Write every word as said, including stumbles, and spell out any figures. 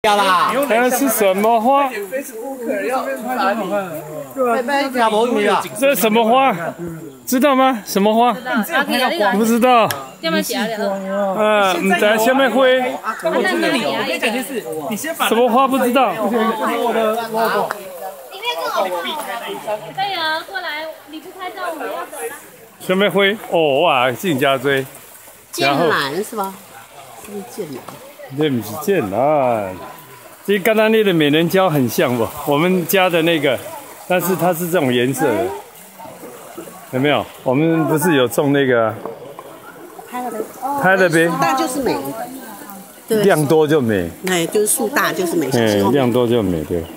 啦， 那是什么花？这是什么花？知道吗？什么花？不知道。嗯，你在下面挥。什么花不知道？我的 logo。 可以啊，过来，你不拍照，我们要走了。 下面挥，哦哇，进家追。 剑兰是吧？是不是剑兰？ 这不是剑兰，这跟他那个美人蕉很像不？我们家的那个，但是它是这种颜色的，有没有？我们不是有种那个？ 拍了呗。 拍了呗。 大就是美。 量多就美。 哎，就是树大就是美。 哎，量多就美，对。